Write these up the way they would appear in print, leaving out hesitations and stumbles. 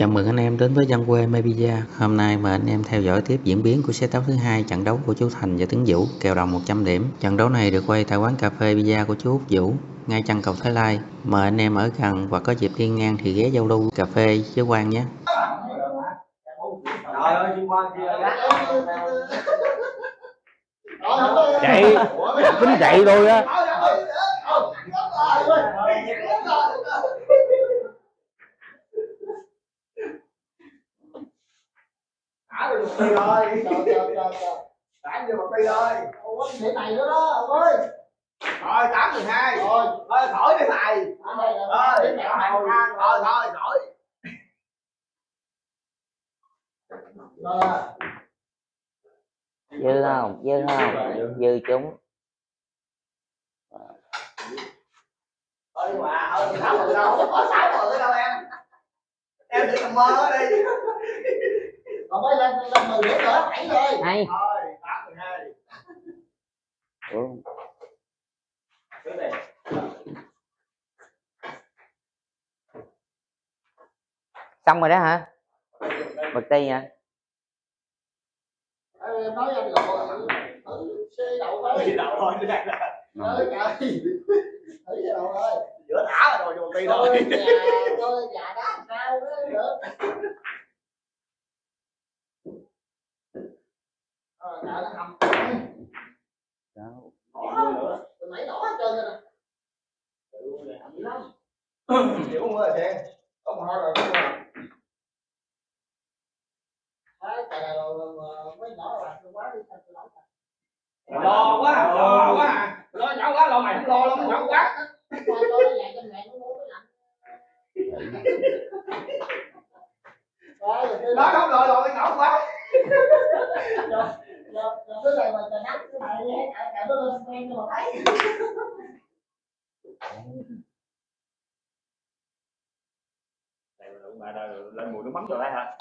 Chào mừng anh em đến với Dân quê Mebia. Hôm nay mời anh em theo dõi tiếp diễn biến của set đấu thứ hai, trận đấu của chú Thành và Tuấn Vũ, kèo đồng 100 điểm. Trận đấu này được quay tại quán cà phê Bia của chú Út Vũ, ngay chân cầu Thái Lai. Mời anh em ở gần và có dịp đi ngang thì ghé giao lưu cà phê với Quang nhé. Chạy, tính chạy thôi á. Thả vô một ly rồi, thả vô một ly rồi. Ủa cái này nữa đó ông ơi. Rồi 8-12. Rồi khỏi cái này. Rồi khỏi. Dư không? Dư chúng. Ơi mà sáu rồi đâu, không có 6 rồi đâu em. Em đừng nằm mơ ở đây. Còn mới lên 10 điểm nữa, 7 rồi. Hay. Rồi 8-12. Cái này. Xong rồi đó hả? Bật ti hả? Em nói anh gọi xe đậu thôi. Xe đậu thôi chứ đây là. Trời ơi. Thử xe đậu thôi. Giữa thả rồi vô ti thôi. Tôi nhà đó sao đó được. Nó hầm. Đó. Từ nãy đỏ hết trơn rồi nè. Hầm lắm. Chịu không ơi chị. Có một rồi đúng không? Mấy nhỏ là quá đi sao tôi lo quá lo nhỏ quá, lo mày không lo lắm, nhỏ quá lo nó vậy cho mẹ nó mua cái lạnh nó không lo cái nhỏ quá cái này mà trời nắng cái này cả nó lên quen cho mà thấy Bà lên mùi nước mắm rồi đây hả?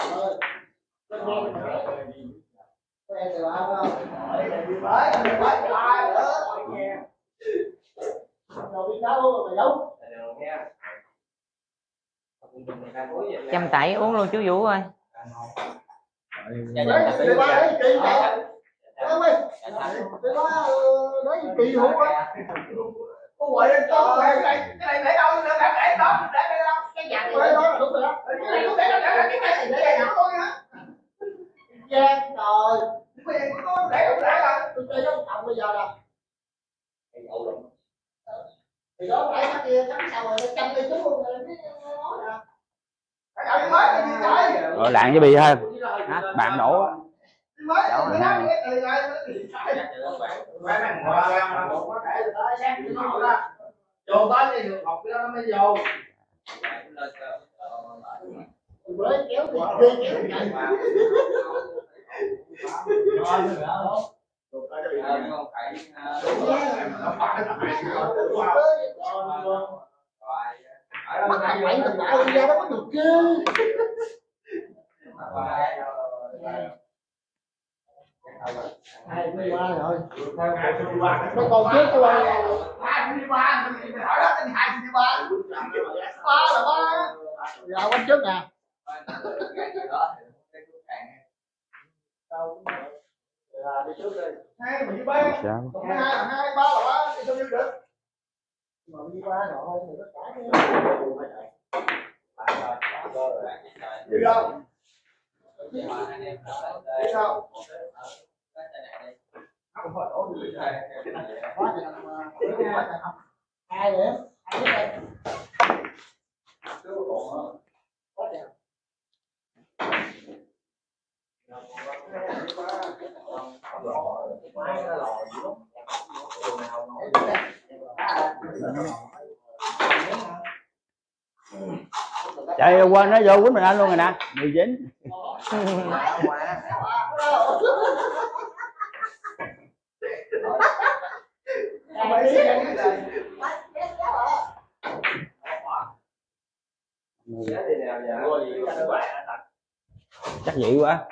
em từ bao không? Đi mới ai nữa nghe. Rồi đi đâu mày đâu? Chăm tẩy uống luôn chú Vũ ơi. Đi ba đi kỳ vậy. Em ơi. Đi ba nói kỳ hú á. Có quậy cho cái này để đâu để đó để đâu cái nhà này đó đúng rồi đó. Cái này cũng để đâu để cái này để đâu thôi hả? Giang trời. Bây giờ có để đâu để rồi. Tôi chơi giống chồng bây giờ nè. Thì đó phải cái kia cắm sao rồi nó chăm đi chú luôn rồi nói nè. Cái mới cái gì vậy? Rồi lạng với bì ha. Bạn đổ. Đó ha. Vô tới cái học cái đó nó mới vô. Mới kéo thì kéo chạy. Bắt thằng bảy thằng đại đi ra đó có được chứ. Hai mươi ba rồi. Mấy con trước cái qua 23 mình hỏi đó tên 23. Ba là ba. Giờ quanh trước nè. Đi trước đi. 23. Hai ba là ba thì sao như được. Mà đi ba rồi thì tất cả đi đâu? Đi đâu? Không phải đổ đi này. Hai điểm. Hai điểm. Chạy quên nó vô quýnh mình anh luôn rồi nè. 19. Chắc vậy quá.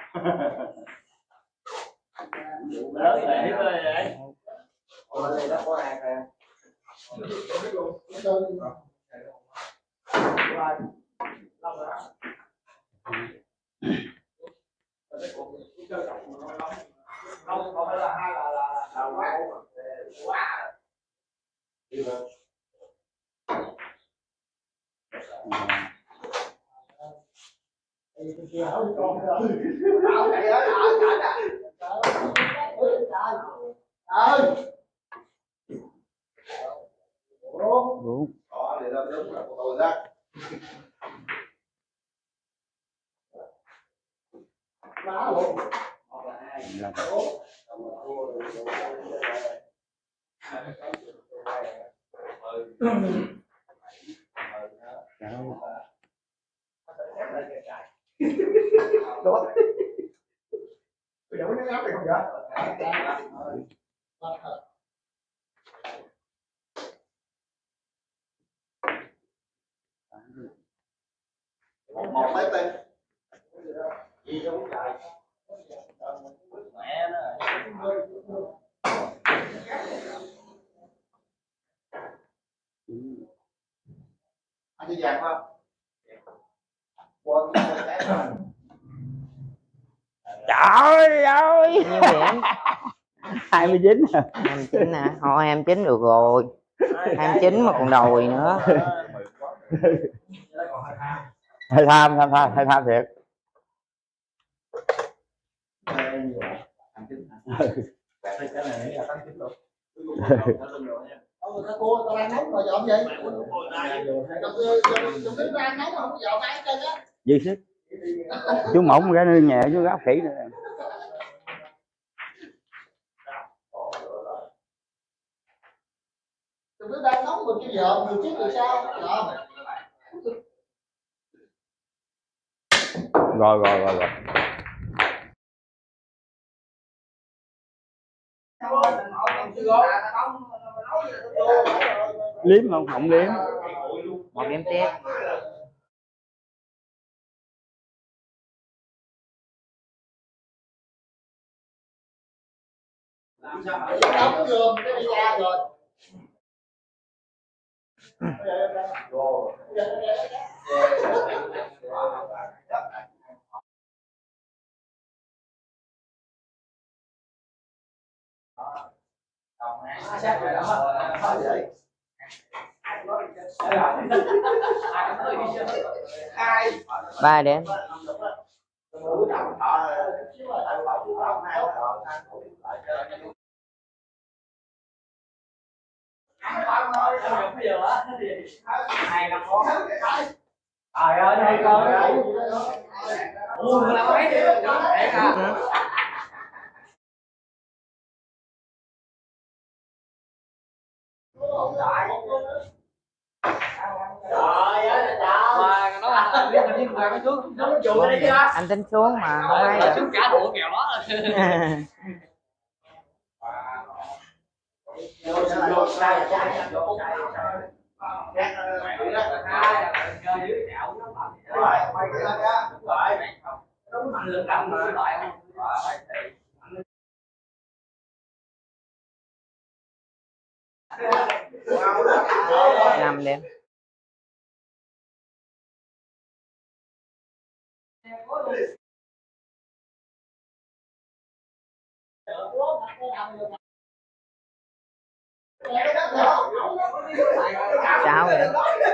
Đúng. Một mấy tên gì đâu chạy mẹ nó anh đi vàng không quên cái rồi Trời ơi, Nhiêu điểm? 29 à. 29 hả? Thôi 29 được rồi. 29 mà còn đòi nữa. Hay tham thiệt. cô tao đang nóng mà dọn gì đừng đứng ra nóng mà không dọn ai chân á Dư sức. Chú mỏng cái nhẹ chú gáo khỉ nữa. đừng đứng ra nóng mình cái dọn người trước người sau dọn Rồi. Liếm không liếm. Một điểm tiếp. đóng gồm cái đi ra rồi Ba điểm. Trời ơi, thôi coi. Ủa, làm mấy đi. Anh tính xuống mà không ai được. Xuống cả bộ kèo đó Năm điểm. Sao vậy?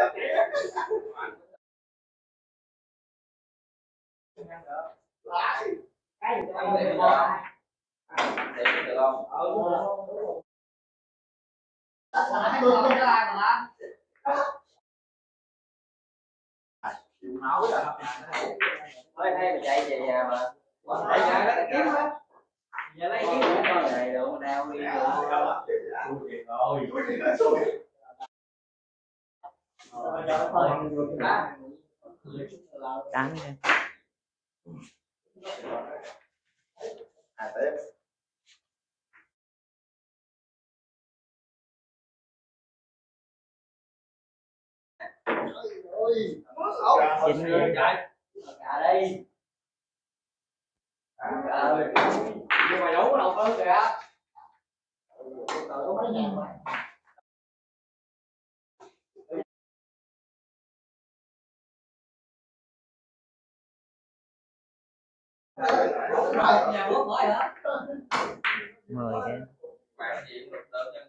Thôi hay mà chạy về nhà mà. Chạy nhà nó kiếm hết. Giờ lấy kiếm con này đồ đeo đi Tám điểm. Chín điểm. đây. Nhưng mà đủ đâu hơn kìa. Nhà bước hỏi hả? 10 điểm.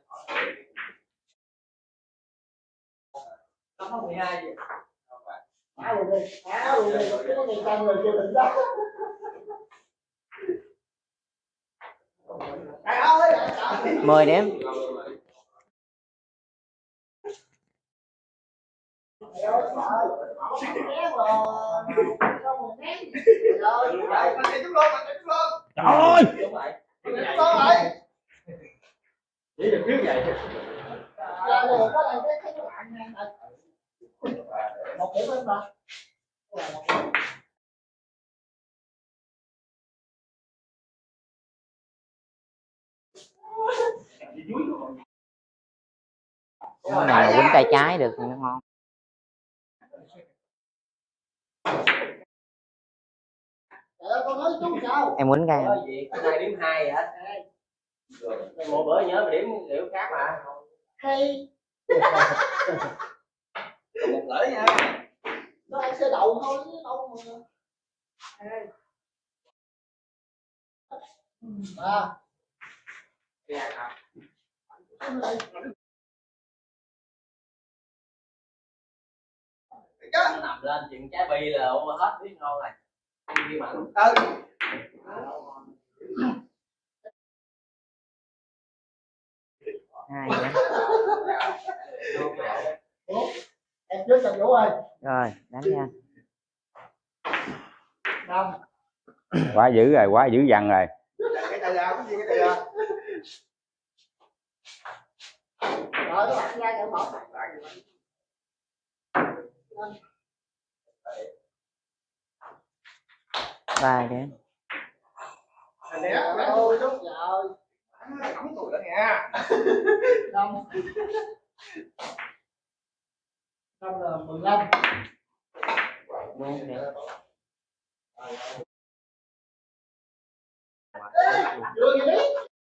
Nó không 12 gì? luôn đi, luôn đi, có ngày canh rồi chưa định đó. Trời ơi, 10 điểm. Chỉ được thiếu vậy. Một điểm lên mà. Cái này là quýnh tay trái được thì nó ngon. Con nói chú sao? Em quýnh cái gì? Cái điểm 2 hả? Một bữa nhớ mà điểm khác mà. Hay. Một lưỡi nha. Nó ăn xe đậu thôi chứ đâu mà. Nó nằm lên chuyện trái bi là hết biết ngon này. Bi mặn. hai nữa. Em trước Trần Vũ ơi. Rồi đánh nha. Năm. Quá dữ rồi, quá dữ dằn rồi. Cái tay ra, cái gì cái tay ra. Rồi nó đặt ra cho bỏ. Vài điểm. Ôi đúng rồi. Cắm tụi đó nha. Năm. Năm là 15. Chưa gì đấy.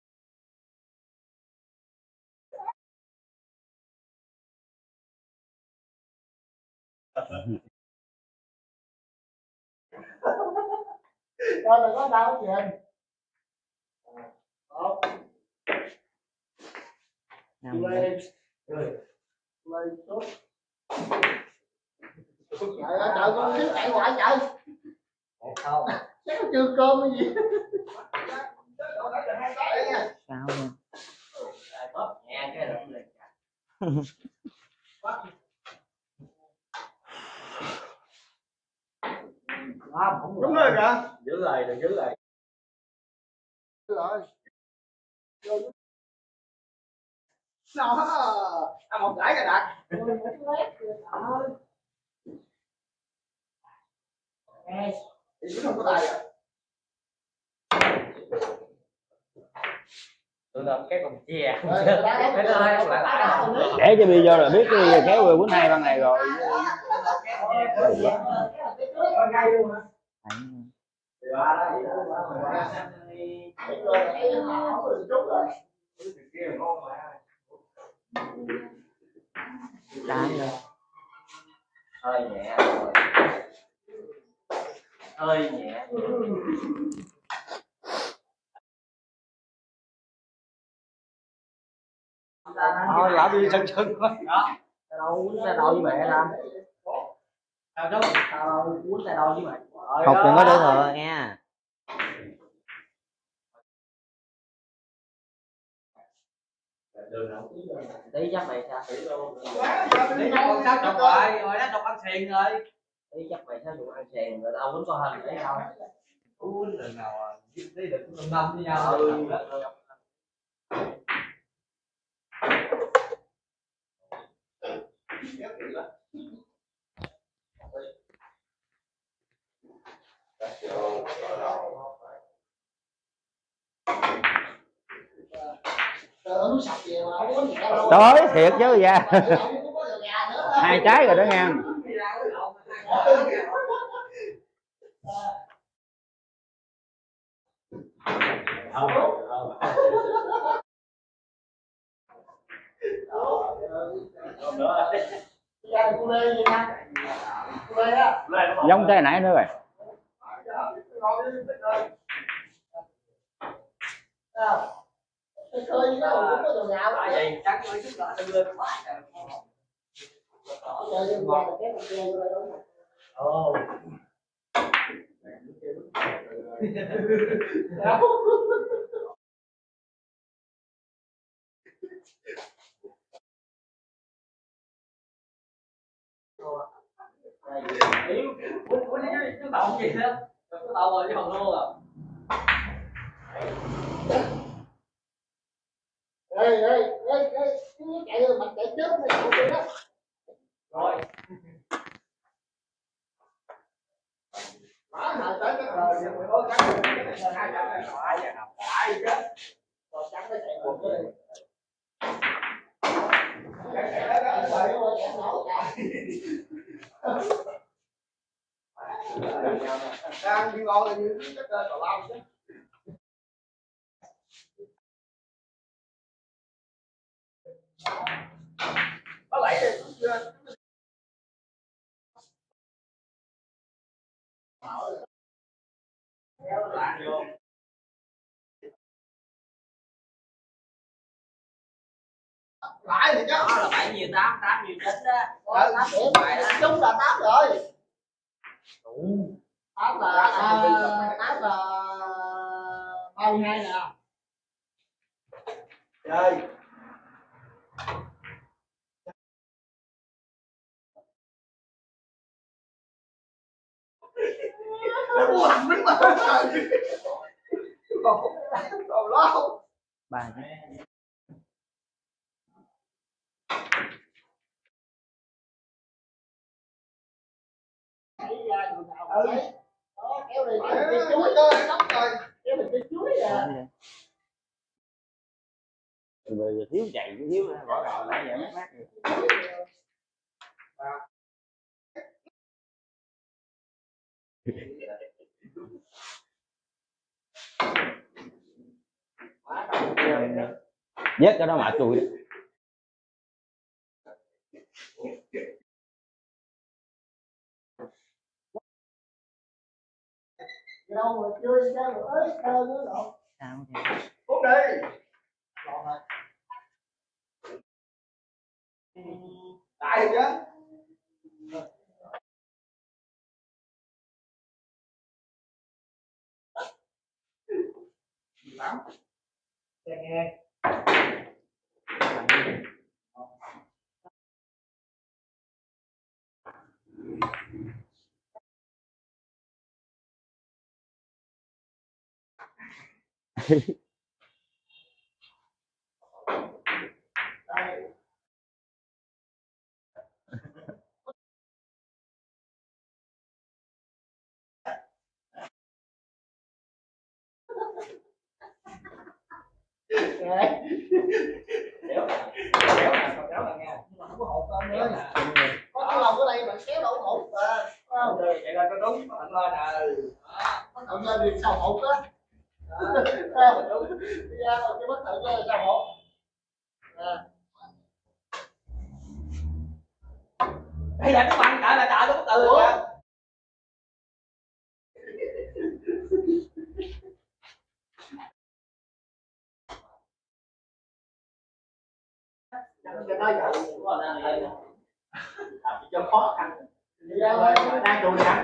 Coi là có đau chuyện. Một. Lên. Lên tốt. Trời ơi, trời con thiếu chạy hoài trời. Không. Chắc nó chưa cơm cái gì. 6 luôn. Bóp nhẹ cái rồi lên. Đúng rồi kìa. Giữ lời, đừng giữ lời. Rồi. Nào hả? Một gãi rồi đặt. Thì không có tài à? Tôi làm cái con chè. Để cho video là biết cái kéo quê quýnh hai băng này rồi. Tám luôn. Hơi nhẹ rồi. Hơi nhẹ. Thôi lão đi sân sân thôi. Đó. Tao quýnh tay đôi với mẹ Nam. Tao quýnh tay đôi với mẹ. Học đừng có đưa thừa nha. Tí chắc mày sao? Tí chắc sao chụp rồi nó chụp ăn xiền rồi. Tí chắc mày sao chụp ăn xiền rồi tao quýnh có hình để đâu. Quýnh lần nào tí được năm với nhau. Tới thiệt chứ ra. Hai trái rồi đó nha. Giống cái nãy nữa rồi. Khơi nó cũng có đồ gạo. Tại vì chắc nó chút đỡ đưa lên quá trời. Chơi vô ra là cái con kia vô đây đúng. Ồ. Yếu chú tàu gì đó, chú tàu rồi chứ không luôn à. Chú chạy rồi mặt chạy trước này không được đó. Rồi. Má hại tới cái rồi thì mày có cắn hai cắn này phải vậy nào. Phải chứ. Rồi cắn nó chạy một cái. Đang đi ngon là như cái tàu lao chứ. Có lại thì cũng chưa. Kéo lại vô. Lại thì chứ. Đó là 7 nhiều 8, 8 nhiều 9 đó. 8 điểm. Chúng là 8 rồi. 8 là 32 nè. Chơi. Nó làm mấy mà trời. Còn lo. 3 chứ. Đó, kéo đi cái chuối đó, kéo mình cái chuối nè. Người thiếu chạy thiếu rõ ràng nãy giờ mát vết cái đó mà chui đó. Đâu mà chơi ra mà ới cơ nữa rồi. Sao vậy? Cút đi. Đại chứ. Lắm. Nghe. Kéo là nghe. Nhưng mà không có hột anh ơi. Có cái lồng ở đây bạn kéo đâu hột à. Không, chạy lên có đúng mà lên nè. Bắt tự lên thì sao hột á. Đi ra rồi cái bắt tự lên sao hột. Bây giờ cái bằng cả là trời nó có từ kìa. Cho nó dậy cho khó khăn. Đi ra rồi đang trụ sẵn.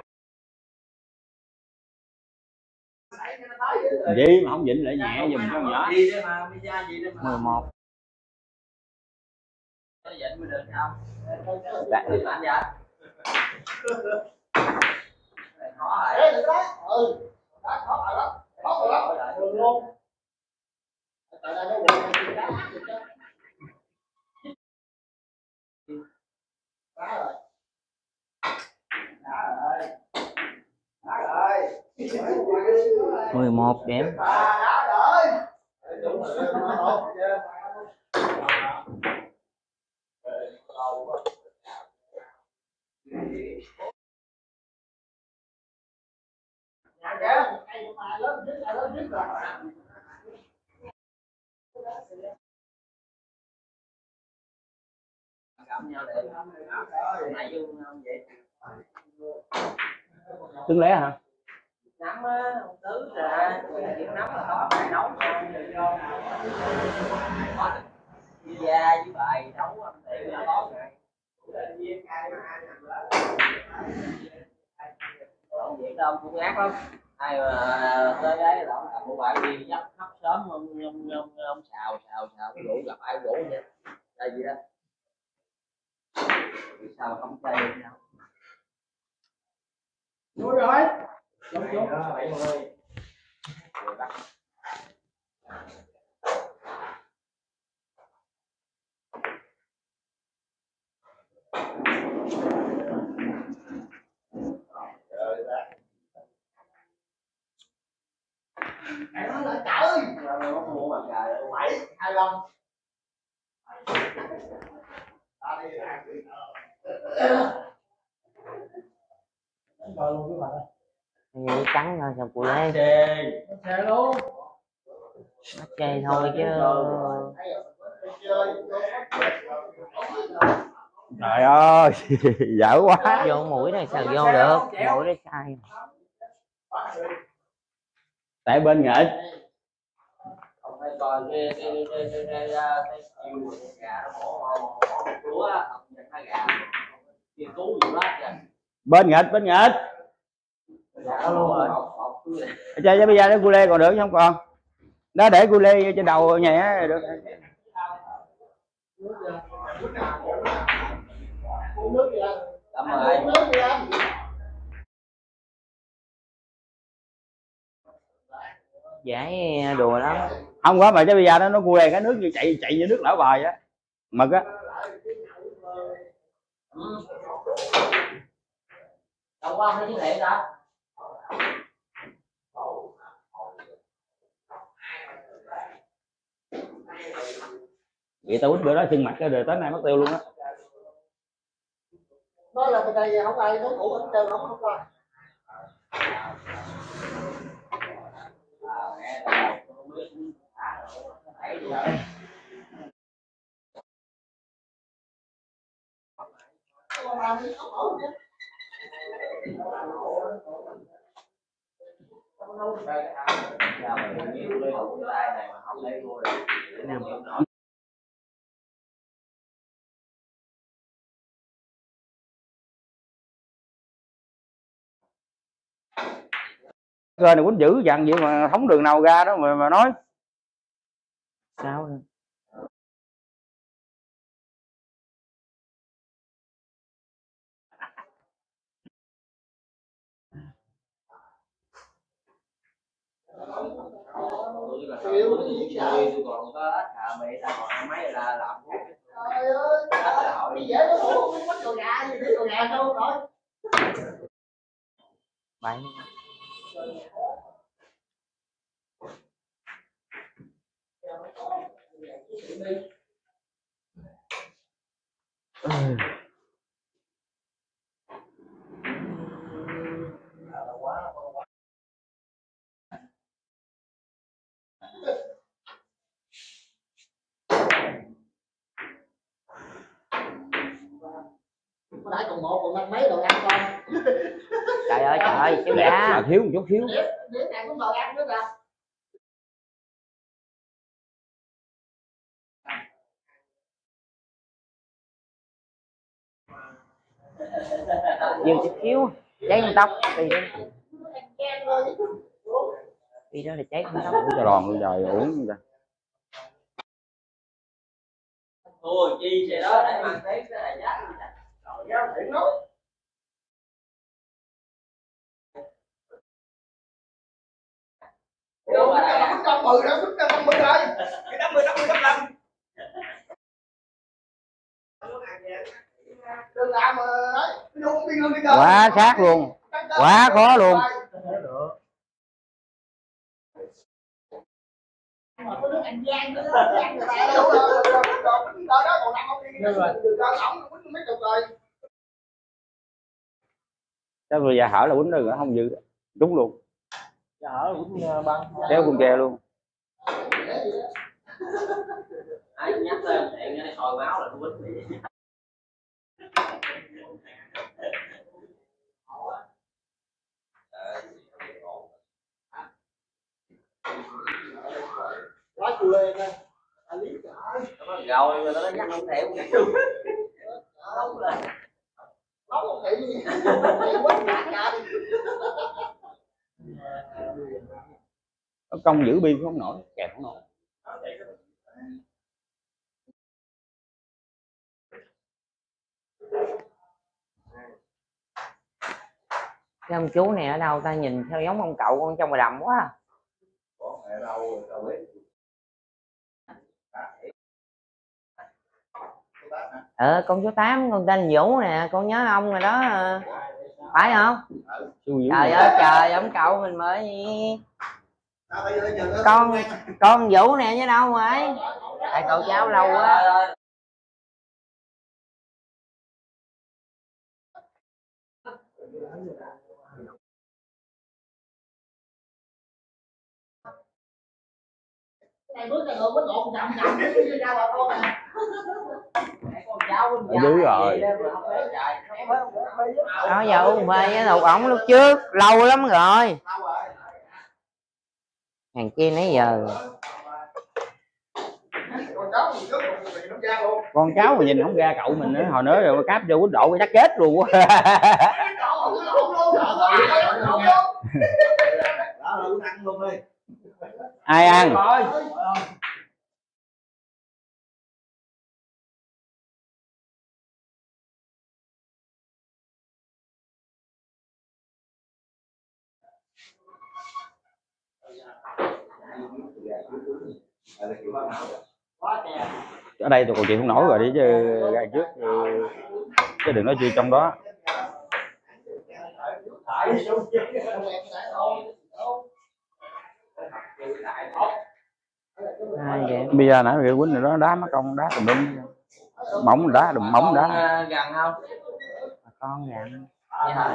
Gì mà không vịnh lại nhẹ giùm cho nhỏ. Gì đây mà pizza gì đây mà 11. nó vịnh mới được không? Dạ. Đi mạnh vậy? Khó rồi. Ê, được đó. Ừ. Đó, khó rồi đó. Khó rồi đó. Đường luôn. Tại đây nó quần này cá ác được chứ. Đá rồi. Đá rồi. Đá rồi. 11 điểm. Đá rồi. Đúng rồi. Nhà kìa, cây mà lớn nhất rồi. Gặp nhau để này vô không vậy? Trứng lé hả? Nắm á, ông tứ ra, chuyện nắm là có bài nấu da với bài nấu thì là có ngày. công việc đâu cũng ác lắm. Ai mà tới đấy là ông cầm một bài gì dắt khắp sớm ông xào cái rượu gặp ai rủ vậy là gì đó sao mà không chơi được đâu. Vui rồi. Đúng đúng. Mày nói là trời ơi. Nó mua mà trời Bảy 25. Vậy trắng thôi sao cô lấy Xe luôn. nó chơi thôi chứ. Trời ơi dở quá. Vô mũi này sao vô được, mũi nó sai. Tại bên nghệ không phải coi cái chiều gà nó bỏ lúa ông nhận hai gà kia cứu gì quá kìa. bên nghịch Dạ luôn rồi. chơi cho bây giờ nó cu lê còn được chứ không còn đó để cu lê trên đầu nhẹ được. Uống nước đi anh. Cảm ơn. Uống nước đi anh. Dễ đùa lắm. Không có mà chứ bây giờ nó cu lê cái nước như chạy như nước lỡ bời á mực á. Đâu có thấy chứ lệ đó. Vậy tao quýt bữa đó sưng mặt cái rồi tới nay mất tiêu luôn á. Nói là bên đây không ai nói cũ hết trơn không có. Cơ này quýnh dữ dằn vậy mà không đường nào ra đó mà nói. Sao rồi? Tôi còn có ít mẹ ta còn mấy là làm Trời ơi, đi dễ nó ngủ không bắt đồ gà gì để đồ gà đâu rồi. Bảy. Có nãy còn một còn năm mấy đồ ăn con. Trời ơi cháu Đẹp giá. là thiếu một chút xíu. Đứa này cũng đồ ăn nữa kìa. Nhiều chút xíu cháy con tóc thì đó là cháy con tóc. Cho đòn luôn trời uống rồi. thôi chi xe đó để mang thấy cái này giá rồi giá thiệt nói Đâu cái 110 đó, 150 rồi. Cái 50 55. Đừng làm mà đấy, không đi lương đi cơ. Quá sát luôn. Quá khó luôn. Mà có nước ăn gian nữa, ăn người ta đâu rồi đó còn ăn không đi. Được rồi, ổng mấy chục rồi. Chắc bây giờ hở là quýnh nữa không dư đúng luôn. hở cũng băng Kéo con tre luôn. ai nhắc lên hẹn cái này soi máu là nó quýnh vậy. Quá chù lên đây. Rồi mà nó nhắc không theo Nóng lên. Nóng một thị gì. Quýnh cả đi. Có công giữ biên không nổi, kẹp không nổi. Cái ông chú này ở đâu ta, nhìn theo giống ông cậu con trong ngoài đầm quá. Con chú Tám, con tên Vũ nè, con nhớ ông rồi đó, phải không? Trời ơi trời, ông cậu mình mới con Vũ nè chứ đâu rồi, tại cậu cháu lâu quá. Này bước ra ngược với lộn chậm chậm chứ ra bà con nè. Ở dưới rồi. Đó giờ uống phê với lục ổng lúc trước lâu lắm rồi, hàng kia nãy giờ. Con cháu mà nhìn không ra cậu mình nữa, hồi nữa rồi cáp vô quýnh độ cái chắc chết luôn quá. Ai ăn? Ở đây tôi còn chịu không nổi rồi, đi chứ ra trước chứ đừng nói chi trong đó. Bây giờ nãy người quýnh rồi đó, đá mất công đá tùm lum, mỏng đá đùm mỏng đá. Gần không? Bà con gần. Dạ hả?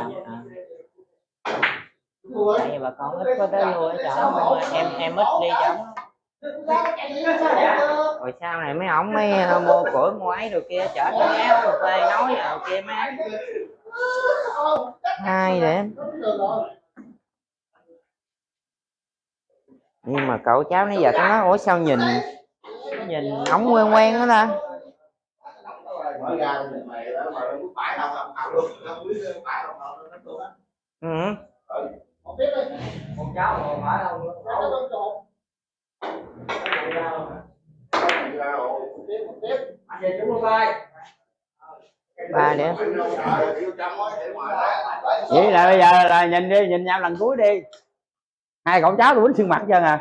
Tại vì bà con ít có tới lui ở chỗ, em ít đi chỗ. Rồi sau này mấy ổng mới mua củi mua ấy rồi kia, chở nó kéo rồi phê nói rồi kia má. Hai để. Nhưng mà cậu cháu nãy giờ nó nói ủa sao nhìn ổng quen quen đó ta. Ừ. Con cháu còn phải không? Anh về chúng luôn coi. Ba để. Vậy là bây giờ là nhìn đi, nhìn nhau lần cuối đi. Hai cậu cháu tôi quýnh xương mặt chân à.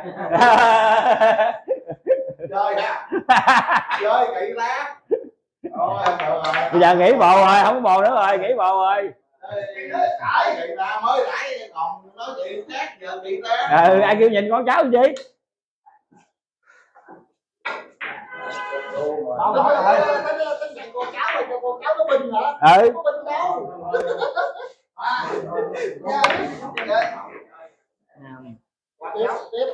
Chơi ha. Chơi kỹ lá. Bây giờ nghỉ bồ rồi, không có bồ nữa rồi, nghỉ bồ rồi. Kỹ lá mới nãy còn nói chuyện khác giờ kỹ lá. Ừ, ai kêu nhìn con cháu gì? Tính nhận con cháu rồi cho con cháu nó binh hả? Ừ. Có binh đâu. Tiếp.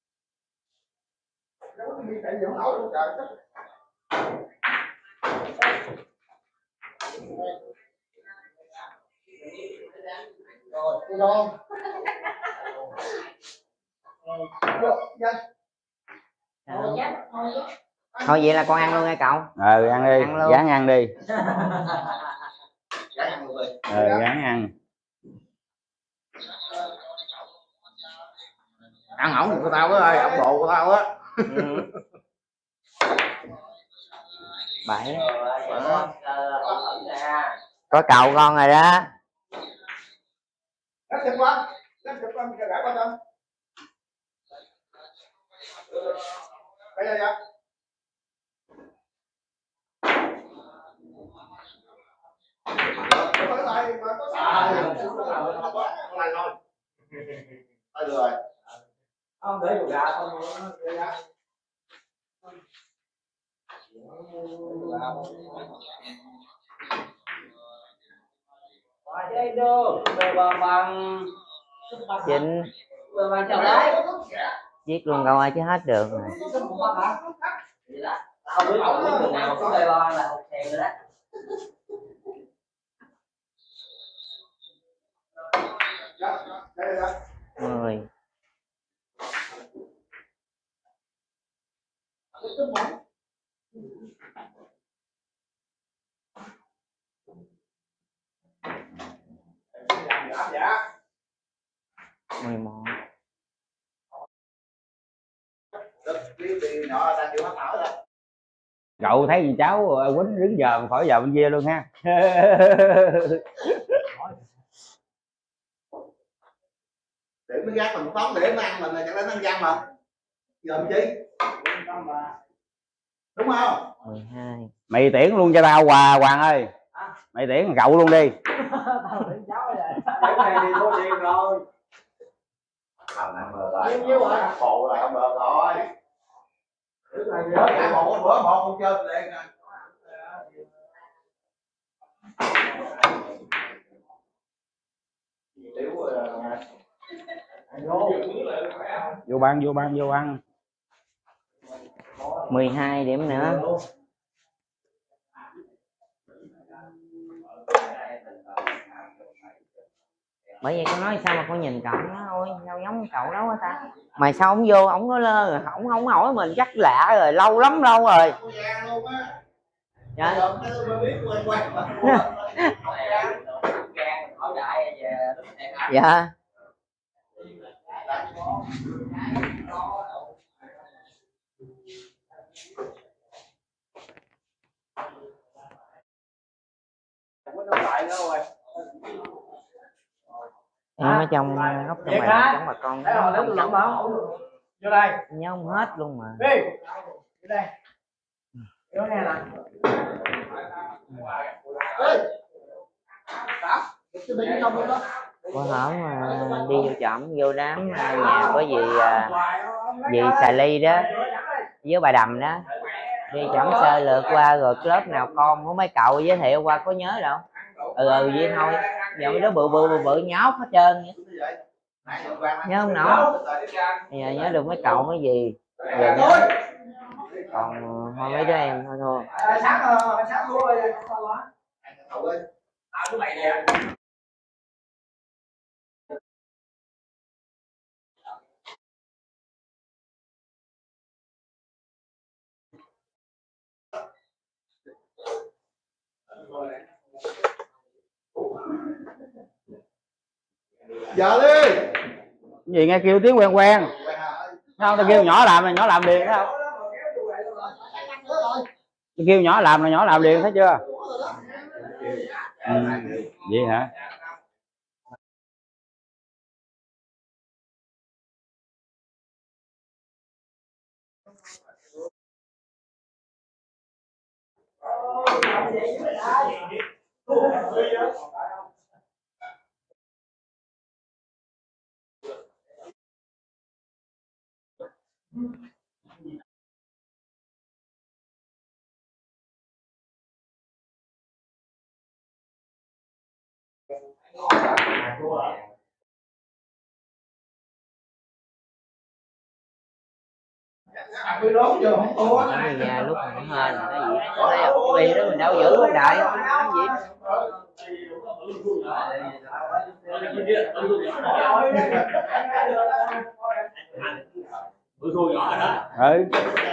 Rồi, cô Đoan. Thôi vậy là con ăn luôn nha cậu. Ừ, ăn đi, ăn luôn. gán ăn đi. Gán ăn luôn đi. Ừ, gán ăn. Ăn ổng của tao với ơi, ổng bộ của tao á. Bảy. Có cậu con rồi đó. Cắt thịt qua. Cắt thịt qua, mình gãi qua chân. Đây là gì? Không để dù gà không để gà. Qua đây đâu, về bằng Chính về bằng chào đấy. giết luôn cậu ơi chứ hết được rồi. Không biết người nào có bê bo là một thèm rồi đó. Mười. Dạ. 11. Cậu thấy gì cháu quýnh đứng giờ khỏi giờ bên kia luôn ha. Để mới gác mình tóm để nó ăn mình là chẳng lẽ nó ăn gian mà giờ chi đúng không? 12. Mày tiễn luôn cho tao Hoàng ơi, mày tiễn cậu luôn đi. Bộ là bờ rồi. Một bữa một không chơi liền nè. Vô ban 12 điểm nữa. Bởi vậy con nói sao mà con nhìn cậu nó ôi sao giống cậu đó quá ta. Mà sao ông vô ổng nói lơ ổng không hỏi mình chắc lạ rồi, lâu lắm lâu rồi. Dạ. Dạ. Em ở trong góc trong này giống bà con vô đây nhớ không hết luôn mà. đi vô đây vô nghe nè. Có hôm mà đi vô trộm vô đám nhà có gì xà ly đó với bà Đầm đó, đi trỏng sơ lượt qua rồi lớp nào con của mấy cậu giới thiệu qua có nhớ đâu. Vậy thôi giờ mấy đứa bự nhóc hết trơn vậy. Nhớ không nổi giờ nhớ được mấy cậu mấy gì giờ nhớ. Còn thôi mấy đứa em thôi thua. Sáng thua rồi. Giờ đi. Gì nghe kêu tiếng quen sao tao kêu nhỏ làm là nhỏ làm liền thấy không? Tao kêu nhỏ làm là nhỏ làm liền thấy chưa? Vậy hả? Tôi đốt giờ không thua. Nói nhà lúc mà nó hên cái gì thấy không vì đó mình đâu giữ không đại không nói gì. Tôi thua nhỏ rồi đó. Ừ.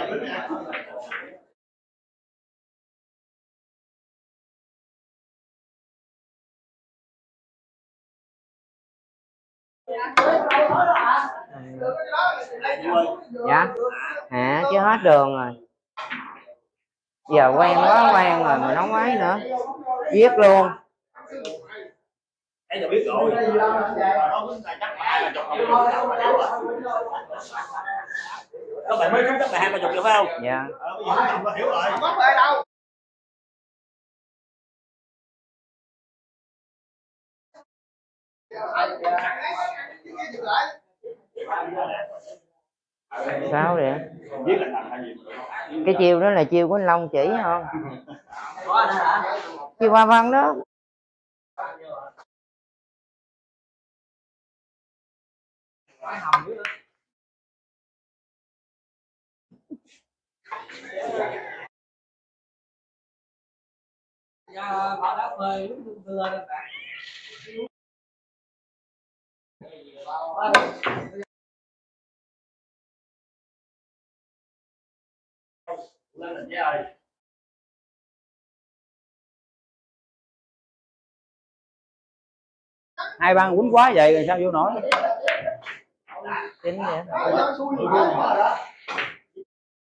Dạ hả chứ hết đường rồi. Giờ quen quá quen rồi mà nóng máy nữa giết luôn. Em biết rồi. Các bạn mới chắc là 20 được phải không? Dạ. Hiểu rồi. Sao vậy? Cái chiêu đó là chiêu của anh Long chỉ không? Chiêu Hoa Văn đó. Hai băng quýnh quá vậy rồi sao vô nổi? Tính vậy.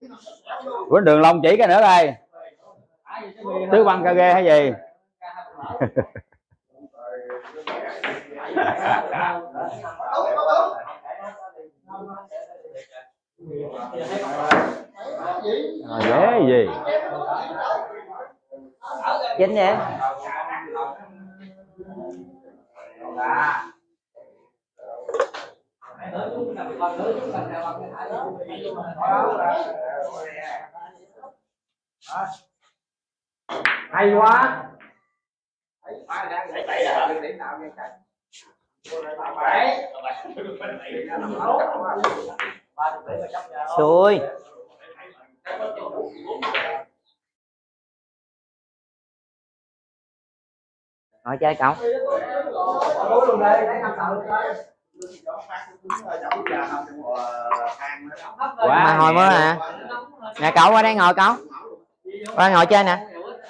Quýnh Đường Long chỉ cái nữa đây. Tứ văn ca ghê hay gì? Dễ gì? Chính vậy. Hay quá. Xui. Ngồi chơi cậu. Mà hồi mới à. Nè cậu qua đây ngồi cậu. Qua ngồi chơi nè.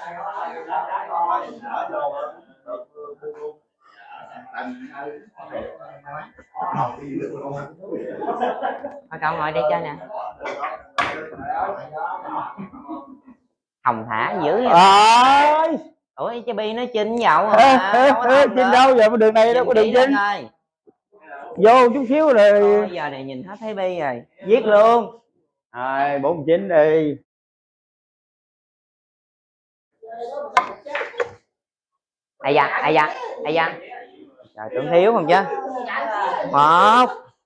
Thôi cậu ngồi đây chơi nè. Hồng thả dữ vậy. Ủa cái bi nó chinh dậu hả? Chinh đâu giờ đường này đâu có đường chinh. Vô chút xíu rồi. Giờ này nhìn hết thấy bi rồi. Giết luôn. 49 đi. Ai da. Trời tưởng thiếu không chứ. 1.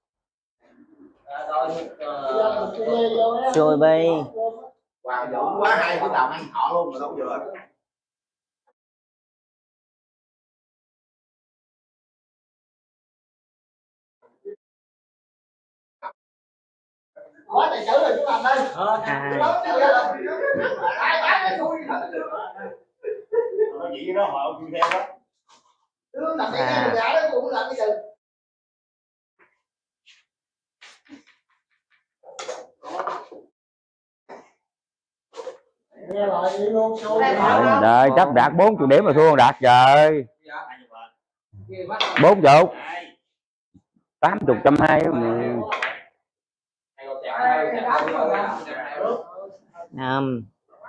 Xui bi. Wow, dũng quá, hai cái đầu ăn họ luôn mà đâu vừa. Quá tài tử rồi chú làm đây. Nó chỉ nó họ kêu theo đó. Làm cái này gã đó cũng làm cái gì. Trời chấp đạt 40 điểm mà thua còn đạt trời. 40. 80 120. 5.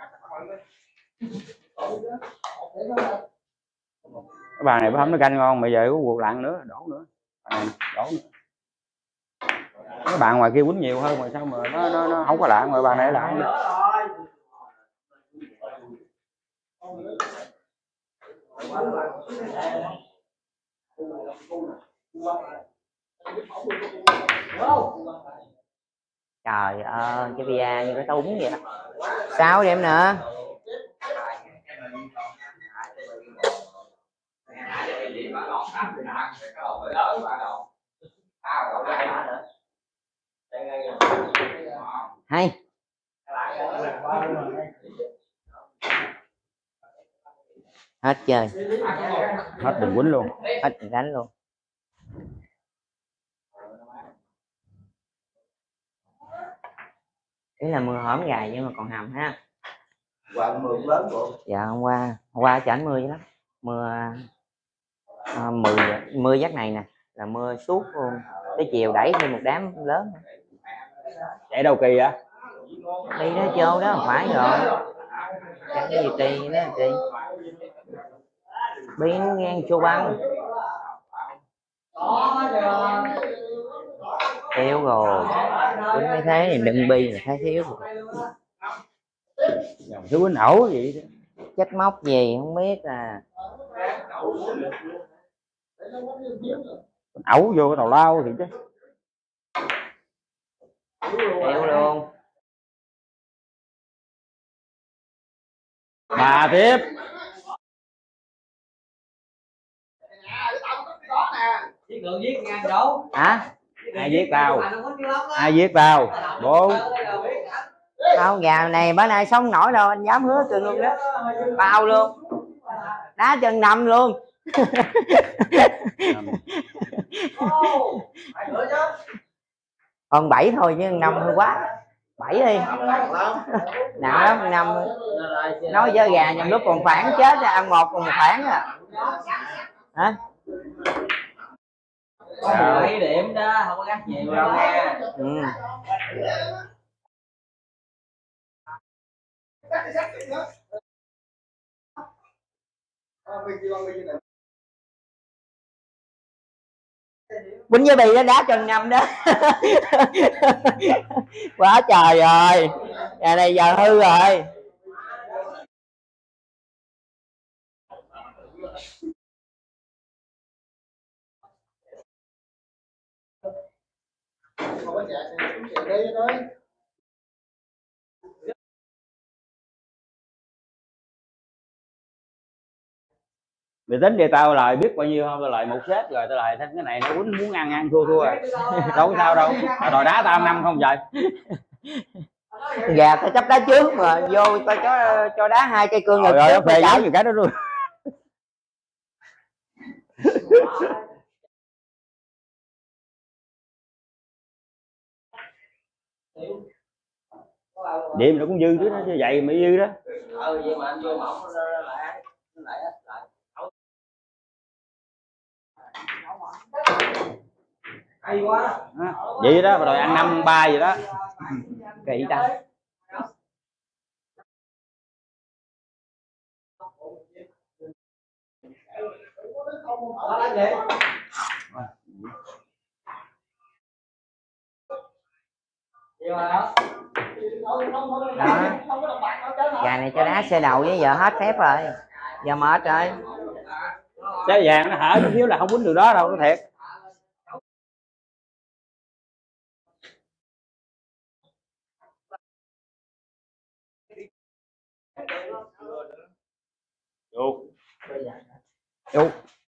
Cái bàn này không nó canh ngon mà giờ có cuộc lặn nữa, đổ nữa. Đổ nữa. Cái bạn ngoài kia quýnh nhiều hơn mà sao mà nó không có lặn, mà bàn này lặn. Trời ơi cái bia như cái túng vậy đó. 6 điểm nữa. Hay. Hết chơi. Hết đừng quýnh luôn. Hết đừng đánh luôn. Ý là mưa hổm gài nhưng mà còn hầm ha. Qua mưa lớn bộ. Dạ hôm qua chảnh mưa dữ lắm. Mưa giấc này nè là mưa suốt luôn. Tới chiều đẩy thêm một đám lớn. Chạy đâu kỳ vậy? Đi đó vô đó phải rồi. Chẳng cái gì kỳ đó kỳ. Bi nó ngang chô băng. Thiếu rồi. Quýnh mấy thế thì đừng bi là thấy thiếu rồi. Dòng thứ quýnh ẩu gì đó. Trách móc gì không biết à. Ẩu vô cái tàu lao thì chứ. Thiếu luôn. 3 tiếp. Giết đường giết ngang đâu? Hả? Ai giết tao? Ai giết tao? 4. Tao gà này bữa nay sống nổi đâu, anh dám hứa cưng luôn đó. Bao luôn. Đá chân 5 luôn. Còn 7 thôi chứ 5 hơi quá. 7 đi. Nặng lắm 5. Nói với gà nhầm lúc còn phản chết ra ăn 1 còn 1 phản à. Hả? Có 10 điểm đó, không có gắt nhiều đâu nha. Quýnh với Bi nó đá cho ngâm đó. Quá trời rồi, nhà này giờ hư rồi. Mày tính về tao lời biết bao nhiêu không? Tao lời một set rồi, tao lời thêm cái này nó quýnh muốn ăn thua rồi. Đâu có sao đâu. Tao đòi đá tao 5 không vậy? Gà tao chấp đá trước mà vô tao cho đá 2 cây cương rồi nó phê chạy gì cái đó luôn. Điểm nó cũng dư chứ, nó như vậy mới dư đó. Vậy mà anh vô mỏng nó lại hay quá. Vậy đó, rồi ăn 5-3 gì đó. Kỳ ta. Đó. Gà này cho đá xe đầu với giờ hết phép rồi, giờ mệt rồi. Trái vàng nó hở chút xíu là không quýnh được đó đâu, nó thiệt. Vô. Vô.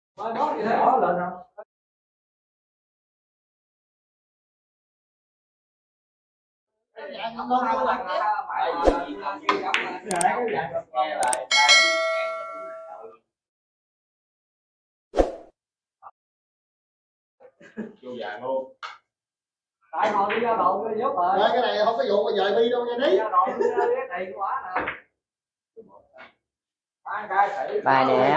Vô vàng luôn. Tại hồi đi ra đồ dốt rồi. Cái này không có vụ mà dời Bi đâu nha Ní. Tiền quá nè. Bài nè.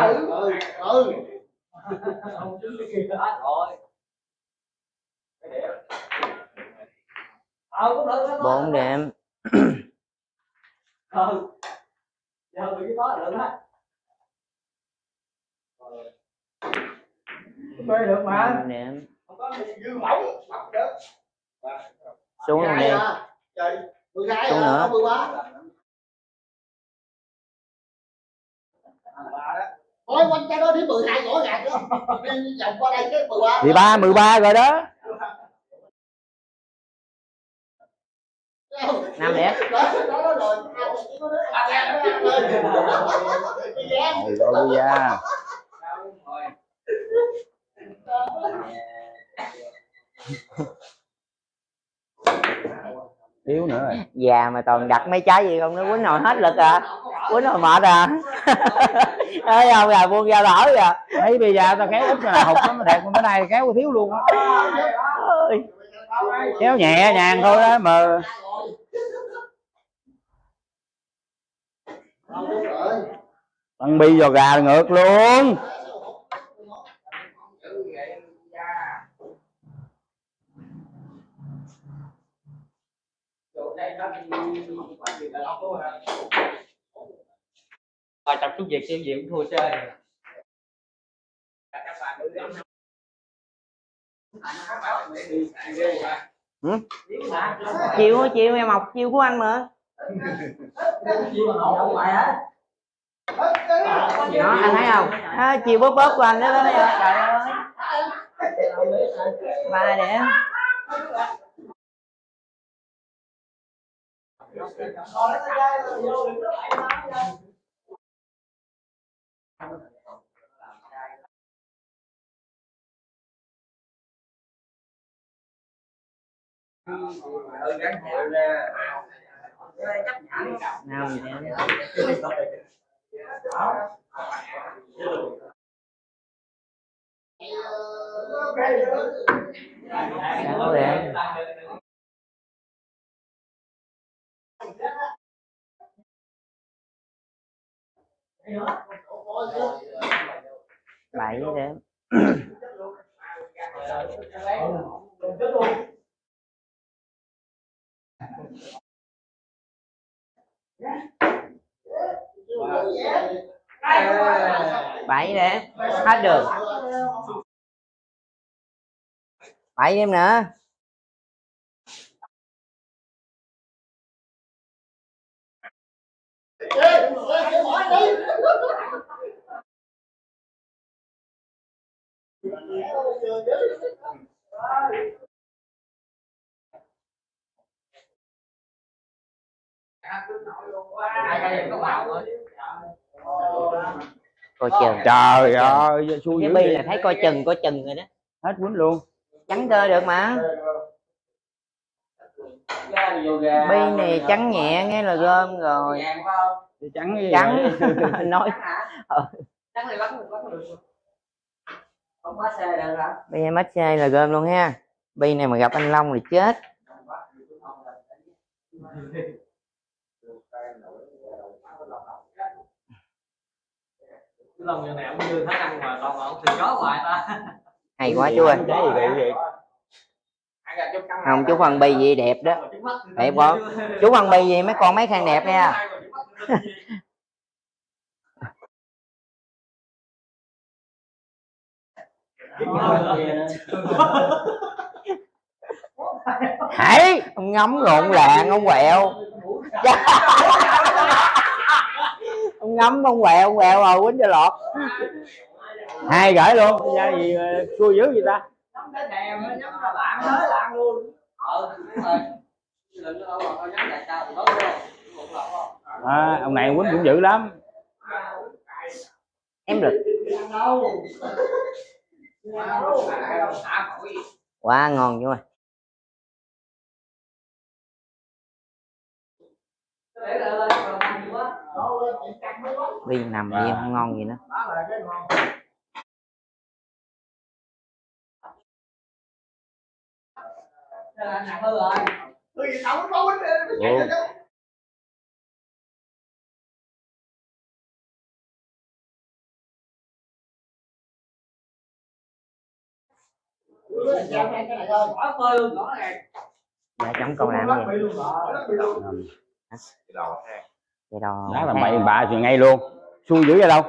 Bốn điểm. Giờ bị cái đó là đó. Bê được mà. Điểm. Không có dư mỏng được. Xuống luôn đi. Xuống nữa. Thôi quanh cái đó đến 12 gõ gạt đó. Đi vòng qua đây cái 13 rồi đó. 5 điểm. Ôi da. Yếu nữa rồi. Già mà toàn đặt mấy trái gì không, nó quýnh hồi hết lực à, quýnh hồi mệt à. Thấy không, rồi buông ra lỡ rồi. Thấy bây giờ tao kéo ít là hụt lắm thiệt, bữa nay kéo thiếu luôn á. Kéo nhẹ nhàng thôi đó mà. Tăng Bi vào gà ngược luôn. Tập chút việc siêu gì cũng thua chơi. Chiêu em học chiêu của anh mà. Đó, anh thấy không? Chiêu bóp của anh đó đó. Trời ơi. 3 điểm. Nào điểm. 7 điểm. 7 để hết đường. 7 em nữa. Coi chừng. Trời ơi, xui Cái dữ bi vậy. là thấy coi chừng rồi đó. Hết quýnh luôn. Trắng tơ được mà. Bi này trắng nhẹ nghe là gom rồi. Trắng cái Trắng nói trắng này bắt được. Không có xe được hả? bi em mất chơi là gom luôn ha. Bi này mà gặp anh Long thì chết. Cái lồng này cũng như khả năng mà toàn ông thì chó hoài ta. Hay quá chú ơi. gì. Không, chú Văn Bi gì đẹp đó. Đẹp không? Chú Văn Bi gì mấy con mấy khang đẹp nha. Hãy ông ngắm rộn ràng ông quẹo. Ông ngắm ông quẹo rồi quýnh cho lọt. Hai gửi luôn ra gì xui dữ vậy ta. Ông này quýnh cũng dữ lắm. Em được. Quá ngon chú ơi. Bi nằm gì không ngon gì nữa. Dạ chống câu làm gì? Vậy đâu? Đó là bậy bạ chuyện ngay luôn. Xui dữ vậy đâu.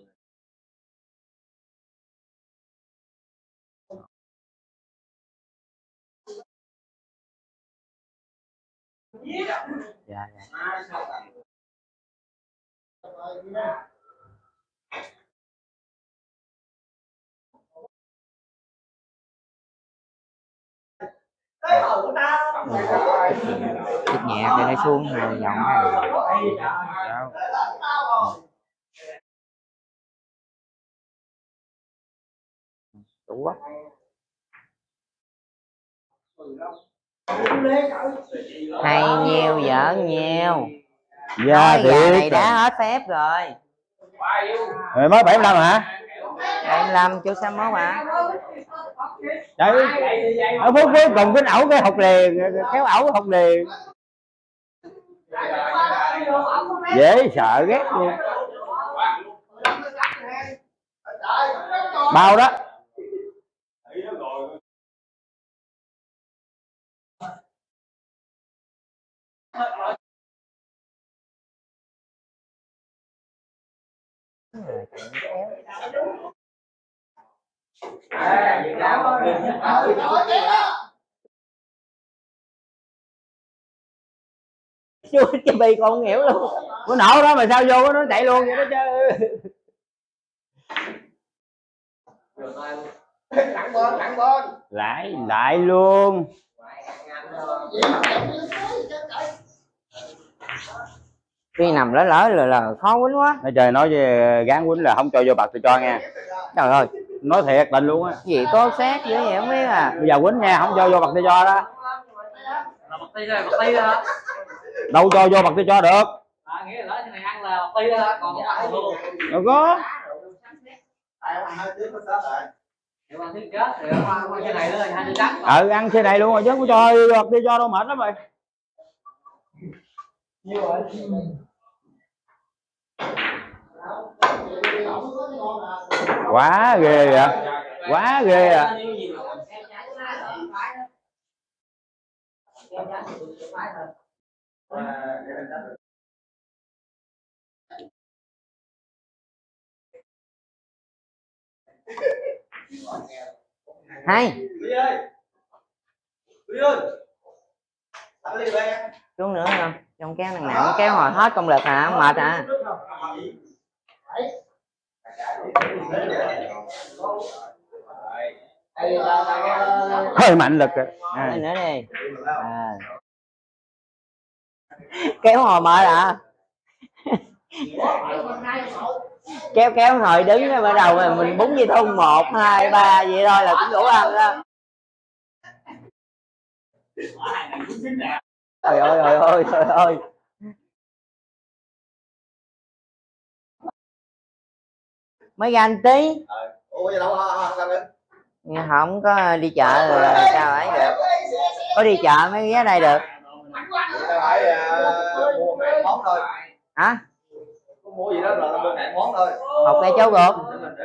Dạ. Chút nhẹ để nó xuống rồi giọng đủ quá. Hay nhiều dở nhiều. Dạ Gà này đã hết phép rồi. Rồi mới 75 hả? 75 chú Sam Mốt hả? Đấy. Ở phút cuối cùng cái ẩu cái hột liền, kéo ẩu hột liền. Dễ sợ ghét luôn. Bao đó. Chú cho Bi con không hiểu luôn. Nó nổ đó mà sao vô nó chạy luôn vậy đó chứ. Lại luôn. Bi nằm lỡ là khó quýnh quá. Nói trời, nói với gán quýnh là không cho vô bạc tôi cho nha. Trời ơi, Nói thiệt tình luôn á. gì có xét dữ vậy không biết à. Bây giờ quýnh nha, không cho vô bạc tôi cho đó. Bạc ti hả? Đâu cho vô bạc tôi cho được. Nghĩa là cái này ăn là bạc ti hả? Còn không luôn. Đâu có. Ăn xe này luôn rồi chứ không cho vô bạc tôi cho đâu, mệt lắm rồi. Quá ghê vậy. Quá ghê à. Hay xuống nữa không trong kéo nặng nặng kéo hồi hết công lực hả mệt hả hơi mạnh lực lên nữa đi kéo hồi mệt hả kéo kéo hồi đứng cái bắt đầu mình búng dây thun 1 2 3 vậy thôi là cũng đủ ăn đó. Trời ơi trời ơi trời ơi mới ra anh tí không có đi chợ rồi sao ấy được có đi chợ mới ghé đây được hả mua gì đó là mua món thôi một cây cháu ruột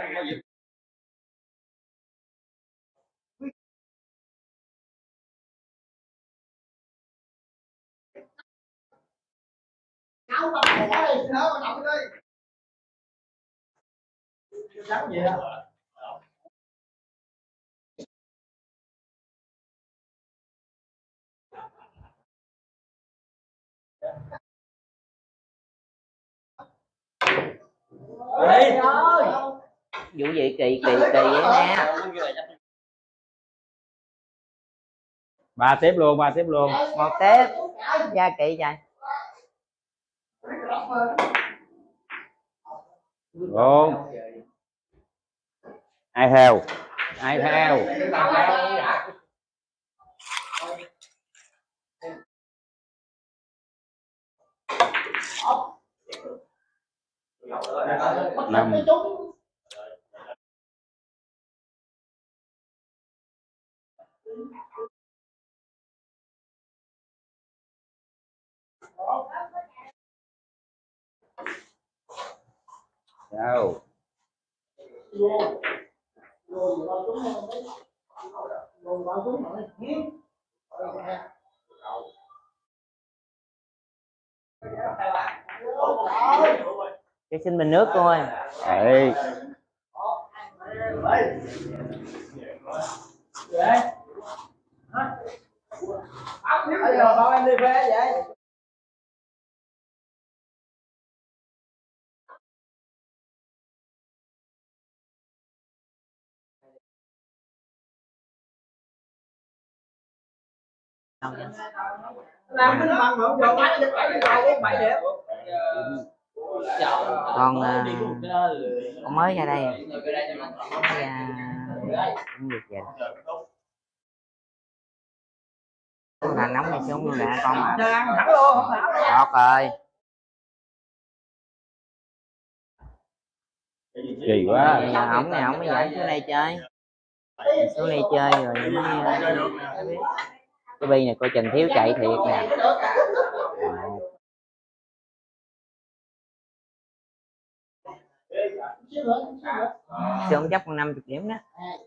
gì đó. vụ gì kỳ vậy nè ba tiếp luôn một tiếp ra kỳ vậy luôn ai theo năm 6 cho xin bình nước cô ơi đấy Bao em đi về vậy làm cái bằng mà không phải được 7 điểm con mới ra đây cũng được vậy là nóng này xuống luôn nè con mà ăn thẳng luôn không thảo ngọt rồi kỳ quá bây giờ ổng này ổng mới dẫn xuống đây chơi rồi mới biết cái bi này coi chừng thiếu chạy thiệt nè Sơn chấp con 50 điểm đó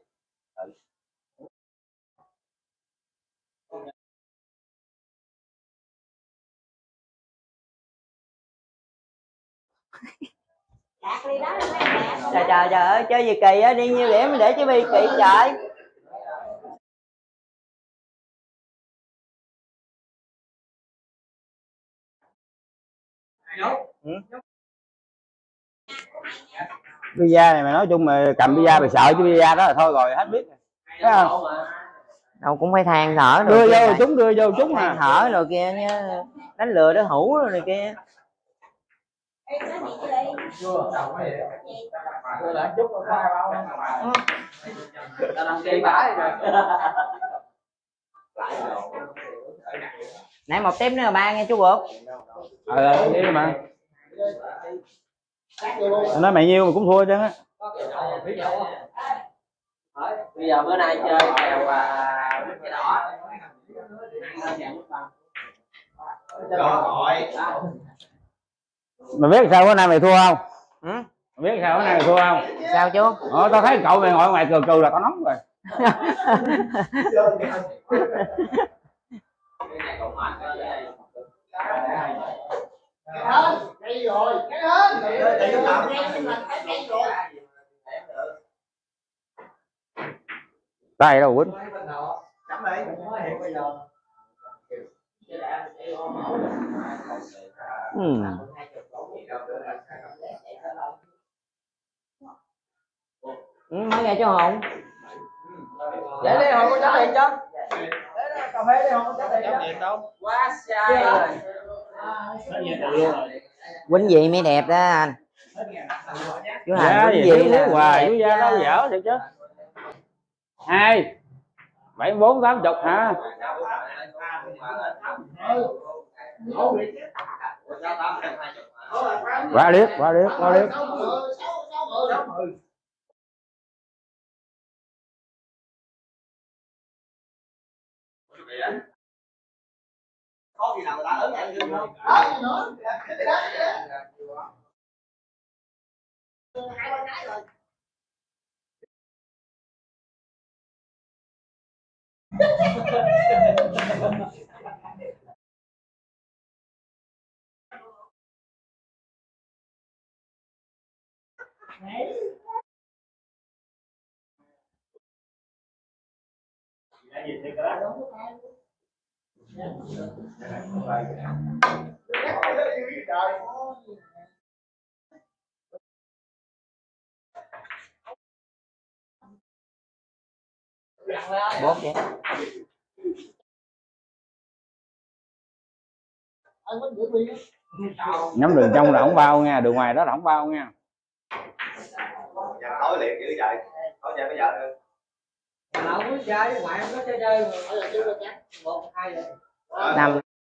trời ơi chơi gì kỳ á đi nhiêu điểm để chứ bi kỳ trời pizza này mày nói chung mà cầm pizza mày sợ chứ pizza đó là thôi rồi hết biết thấy không đâu cũng phải than thở đưa vô chúng than thở rồi kia nha đánh lừa đó hủ rồi này kia nãy một tiếp nữa là 3 nghe chú Bột thế mà nói mày nhiêu mà cũng thua chứ á bây giờ bữa nay chơi kèo cái đỏ mày biết sao bữa nay mày thua không mày biết sao bữa nay mày thua không sao chú tao thấy cậu mày ngồi ngoài cừ là tao nóng rồi cây rồi cây hết cây làm cây rồi Tay đâu Quýnh. Mới ra cho Hùng. Để đi Hùng có trả tiền cho. Để cà phê đi Hùng có trả tiền đâu. Quá sai rồi. Quýnh gì mới đẹp đó anh. Chú Hành Dạ, quýnh gì gì là hoài chú đẹp Gia đó. đâu dở thiệt chứ. 2 7 4 80 hả? Quá liếc. Có gì nào người ta ấn anh không? Đó gì nữa? Hai ba cái rồi. Bốt vậy. Nhắm đường trong là không bao nha, đường ngoài đó là không bao nha. Tối liền dữ vậy. Tối chơi với vợ được. Không có chơi, ngoài không có chơi mà. 1 2 rồi. 5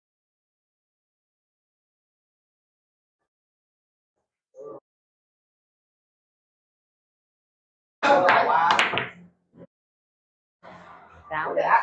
6 đấy.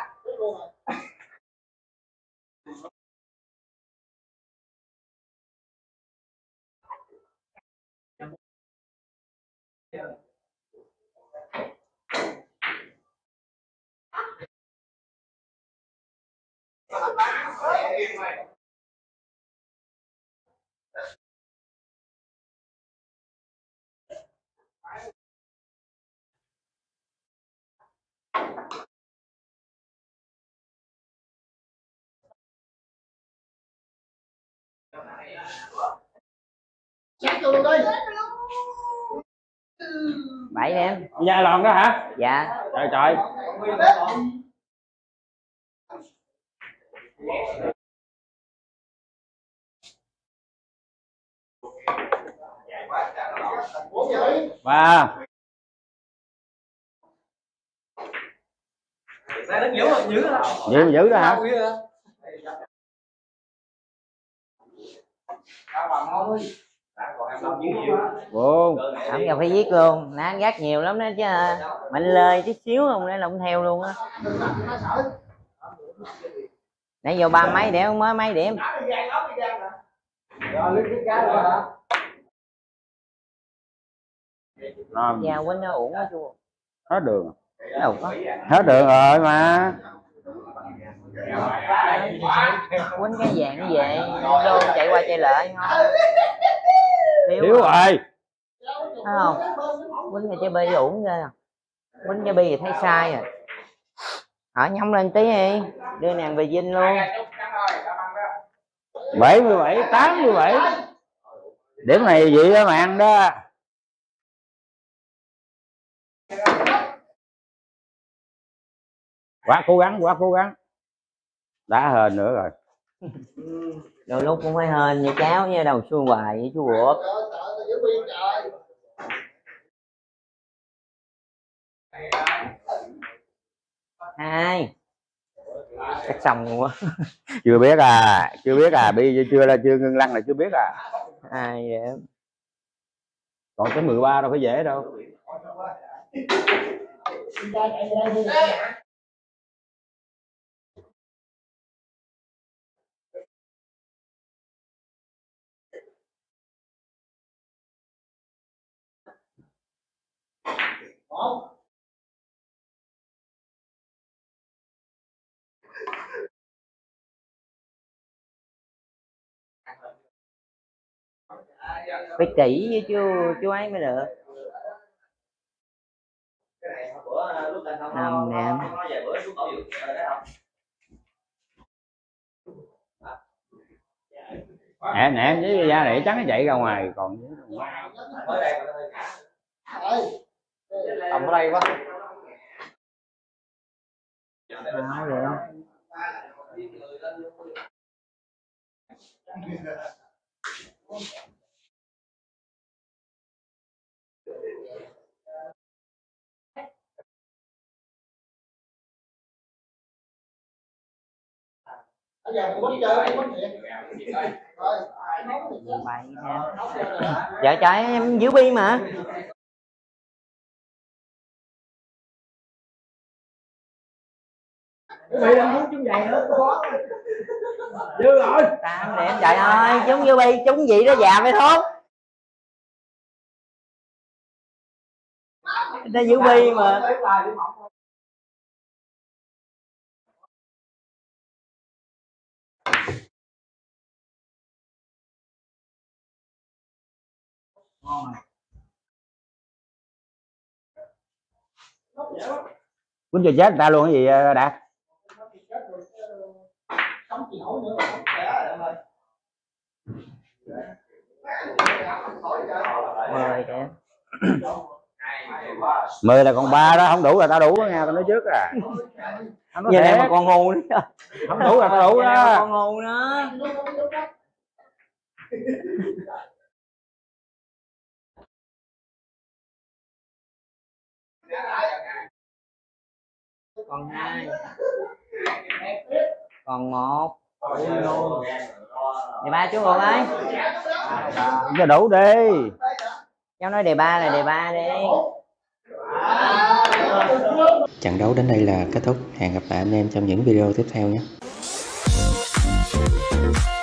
Sát vô luôn đi. 7 em. Gia lòn đó hả? Dạ. Trời. Ba. Đứng giữ rồi, Giữ đó hả? Buồn. Không giờ phải viết luôn, nó gắt nhiều lắm đó chứ. Mạnh lời tí xíu không để lộng theo luôn á. Nãy giờ 3 mấy điểm mới mấy điểm. Gia Quýnh nó uổng quá chú. Hết đường. Đâu có. Hết đường rồi mà. Quýnh cái vàng nó về luôn chạy qua chạy lại ngon. Thiếu rồi. Thấy không? Quýnh cái chơi bi uổng ghê à. Quýnh cái bi thì thấy sai rồi. Hỏi nhông lên tí đi. Đưa nàng về Vinh luôn. 77 87. Điểm này vậy đó mà ăn đó. Quá cố gắng. Đã hên nữa rồi. Đôi lúc cũng phải hên như cháu như đầu xuôi hoài với chú Ruột. Hai. Chắc xong luôn quá. Chưa biết bi chưa ngưng lăng là chưa biết à. Hai điểm. Còn tới 13 đâu phải dễ đâu. Phải kỹ với chú ấy mới được. lúc tình không Năm ném. nói về bữa xuống tổ dự đấy không? nè với da để trắng chạy ra ngoài còn Mới đây mà tầm ở đây quá. Áo vậy không? Bây giờ mình quýnh chơi, quýnh thiệt. Bậy nè. Dạ trời em giữ bi mà. Mày làm muốn trúng giày nữa, khó. Dư rồi. 8 điểm trời ơi, trúng giữ bi, trúng gì đó già phải thốt. Người ta giữ bi mà. quýnh cho chết người ta luôn cái gì Đạt? Không chịu nổi nữa. 10 điểm. 10 là còn 3 đó, không đủ là tao đủ đó nha, tao nói trước à. Giờ này mà còn ngu nữa. Không đủ là tao đủ đó. Còn ngu nữa. Còn 2. Còn 1. Đề 3 chú Hường ơi. Cho đủ đi. Cháu nói đề 3 là đề 3 đi. Trận đấu đến đây là kết thúc. Hẹn gặp lại anh em trong những video tiếp theo nhé.